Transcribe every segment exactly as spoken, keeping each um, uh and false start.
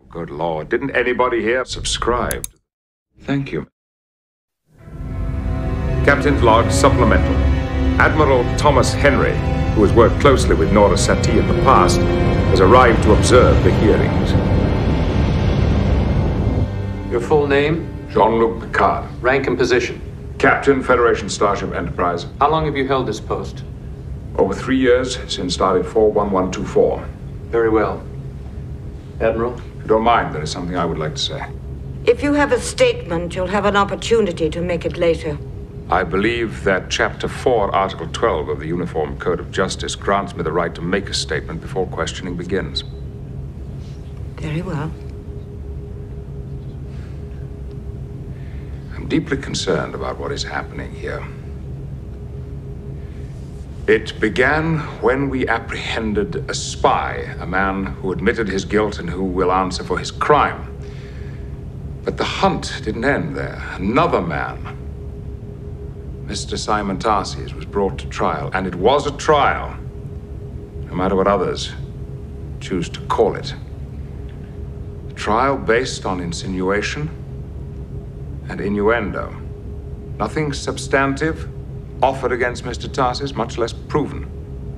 Good Lord, didn't anybody here subscribe? Thank you. Captain's Log Supplemental. Admiral Thomas Henry, who has worked closely with Nora Satie in the past, has arrived to observe the hearings. Your full name? Jean-Luc Picard. Rank and position? Captain, Federation Starship Enterprise. How long have you held this post? Over three years, since started four one one two four. Very well. Admiral? If you don't mind, there is something I would like to say. If you have a statement, you'll have an opportunity to make it later. I believe that Chapter four, Article twelve of the Uniform Code of Justice grants me the right to make a statement before questioning begins. Very well. I'm deeply concerned about what is happening here. It began when we apprehended a spy, a man who admitted his guilt and who will answer for his crime. But the hunt didn't end there. Another man, Mister Simon Tarses, was brought to trial, and it was a trial, no matter what others choose to call it. A trial based on insinuation and innuendo. Nothing substantive offered against Mister Tarses, much less proven.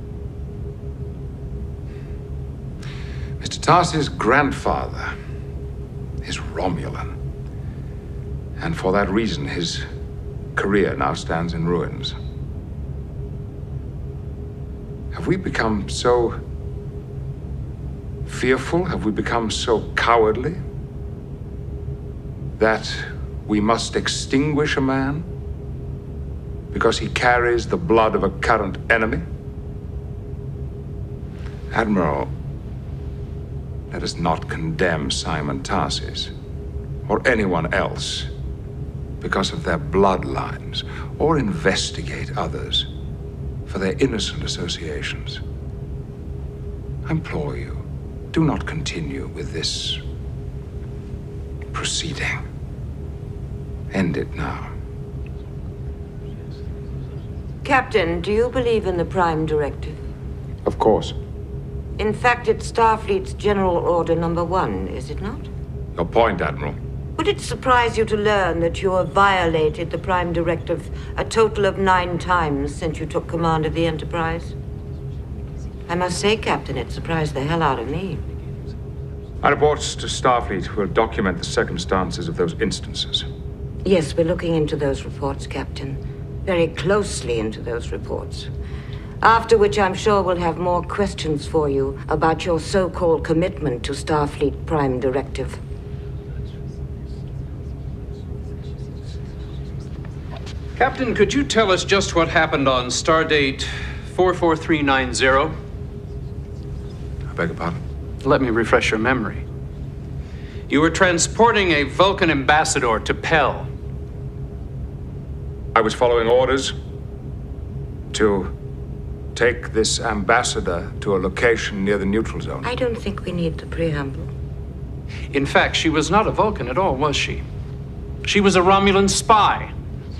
Mister Tarses' grandfather is Romulan, and for that reason, his career now stands in ruins. Have we become so fearful? Have we become so cowardly that we must extinguish a man because he carries the blood of a current enemy? Admiral, let us not condemn Simon Tarses or anyone else because of their bloodlines, or investigate others for their innocent associations. I implore you, do not continue with this proceeding. End it now. Captain, do you believe in the Prime Directive? Of course. In fact, it's Starfleet's General Order Number One, is it not? Your point, Admiral. Would it surprise you to learn that you have violated the Prime Directive a total of nine times since you took command of the Enterprise? I must say, Captain, it surprised the hell out of me. Our reports to Starfleet will document the circumstances of those instances. Yes, we're looking into those reports, Captain. Very closely into those reports. After which I'm sure we'll have more questions for you about your so-called commitment to Starfleet Prime Directive. Captain, could you tell us just what happened on Stardate four four three nine zero? I beg your pardon? Let me refresh your memory. You were transporting a Vulcan ambassador to Pell. I was following orders to take this ambassador to a location near the neutral zone. I don't think we need the preamble. In fact, she was not a Vulcan at all, was she? She was a Romulan spy.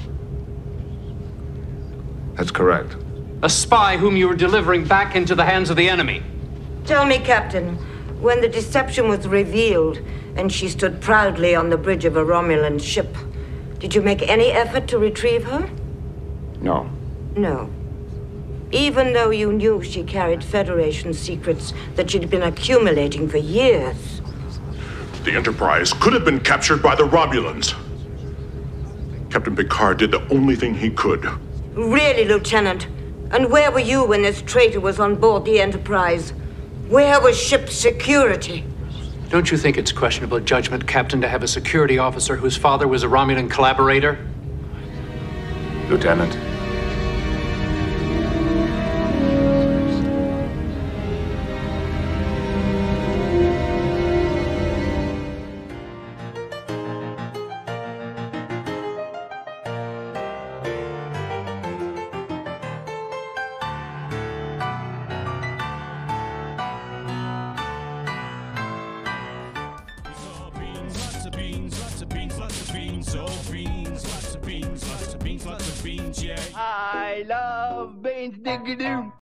That's correct. A spy whom you were delivering back into the hands of the enemy. Tell me, Captain, when the deception was revealed and she stood proudly on the bridge of a Romulan ship, did you make any effort to retrieve her? No. No. Even though you knew she carried Federation secrets that she'd been accumulating for years. The Enterprise could have been captured by the Romulans. Captain Picard did the only thing he could. Really, Lieutenant? And where were you when this traitor was on board the Enterprise? Where was ship security? Don't you think it's questionable judgment, Captain, to have a security officer whose father was a Romulan collaborator? Lieutenant. I love beans, diggy-doo.